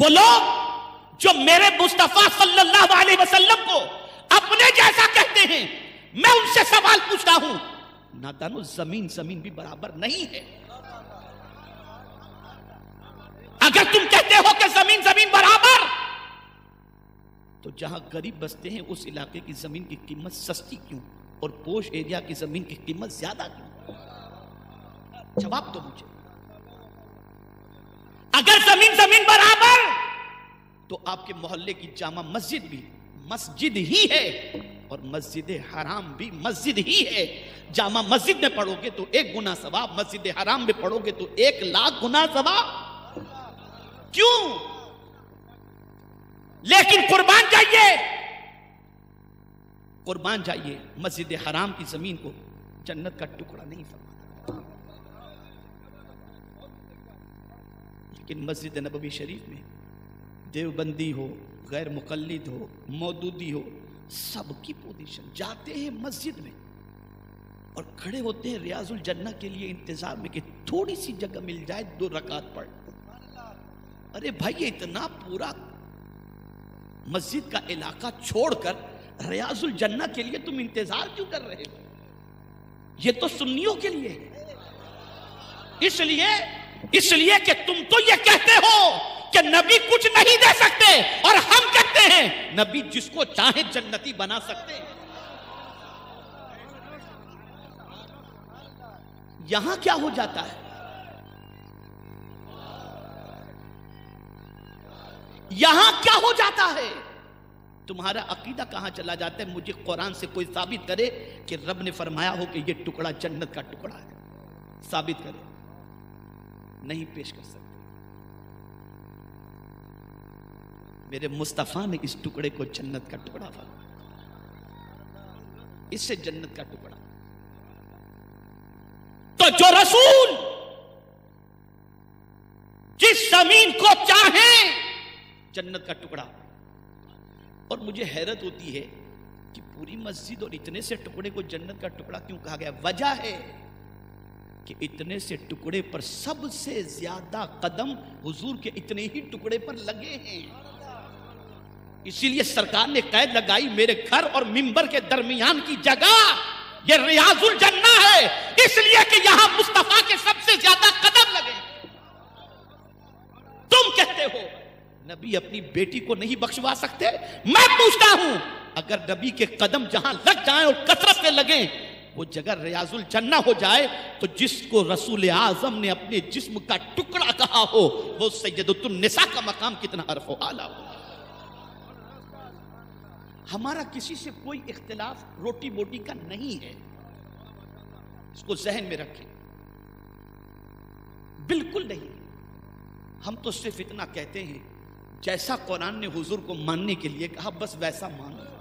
وہ لوگ جو میرے مصطفیٰ صلی اللہ علیہ وسلم کو اپنے جیسا کہتے ہیں، میں ان سے سوال پوچھتا ہوں، نادانو زمین بھی برابر نہیں ہے۔ اگر تم کہتے ہو کہ زمین برابر، تو جہاں غریب بستے ہیں اس علاقے کی زمین کی قیمت سستی کیوں اور پوش ایریا کی زمین کی قیمت زیادہ کیوں؟ جواب دو مجھے۔ اگر زمین برابر تو آپ کے محلے کی جامع مسجد بھی مسجد ہی ہے اور مسجد حرام بھی مسجد ہی ہے۔ جامع مسجد میں پڑھو گے تو 1 گنا ثواب، مسجد حرام میں پڑھو گے تو 1,00,000 گنا ثواب۔ کیوں؟ لیکن قربان جائیے مسجد حرام کی زمین کو جنت کا ٹکڑا نہیں فرماتا، لیکن مسجد نبوی شریف میں دیوبندی ہو، غیر مقلد ہو، مودودی ہو، سب کی پوزیشن جاتے ہیں مسجد میں اور کھڑے ہوتے ہیں ریاض الجنہ کے لیے انتظار میں کہ تھوڑی سی جگہ مل جائے 2 رکعت پڑھ۔ ارے بھائی یہ اتنا پورا مسجد کا علاقہ چھوڑ کر ریاض الجنہ کے لیے تم انتظار کیوں کر رہے ہو؟ یہ تو سنیوں کے لیے ہے۔ اس لیے کہ تم تو یہ کہتے ہو کہ نبی کچھ نہیں دے سکتے، اور ہم کہتے ہیں نبی جس کو چاہے جنتی بنا سکتے ہیں۔ یہاں کیا ہو جاتا ہے؟ یہاں کیا ہو جاتا ہے؟ تمہارا عقیدہ کہاں چلا جاتا ہے؟ مجھے قرآن سے کوئی ثابت کرے کہ رب نے فرمایا ہو کہ یہ ٹکڑا جنت کا ٹکڑا ہے، ثابت کرے۔ نہیں پیش کر سکتے۔ میرے مصطفیٰ نے اس ٹکڑے کو جنت کا ٹکڑا فرمایا، اس سے جنت کا ٹکڑا۔ تو جو رسول جس زمین کو چاہیں جنت کا ٹکڑا، اور مجھے حیرت ہوتی ہے کہ پوری مسجد اور اتنے سے ٹکڑے کو جنت کا ٹکڑا کیوں کہا گیا؟ وجہ ہے کہ اتنے سے ٹکڑے پر سب سے زیادہ قدم حضور کے اتنے ہی ٹکڑے پر لگے ہیں۔ اسی لیے سرکار نے قید لگائی، میرے گھر اور منبر کے درمیان کی جگہ یہ ریاض الجنہ ہے، اس لیے کہ یہاں مصطفیٰ کے سب سے زیادہ قدم لگے۔ تم کہتے ہو نبی اپنی بیٹی کو نہیں بخشوا سکتے، میں پوچھتا ہوں اگر نبی کے قدم جہاں لگ جائیں اور کثرت سے لگیں وہ جگہ ریاض الجنہ ہو جائے، تو جس کو رسول اعظم نے اپنے جسم کا ٹکڑا کہا ہو وہ سیدۃ النساء کا مقام کتنا عرف و اعلیٰ ہو۔ ہمارا کسی سے کوئی اختلاف روٹی بوٹی کا نہیں ہے، اس کو ذہن میں رکھیں، بالکل نہیں۔ ہم تو صرف اتنا کہتے ہیں جیسا قرآن نے حضور کو ماننے کے لیے کہا بس ویسا مانو۔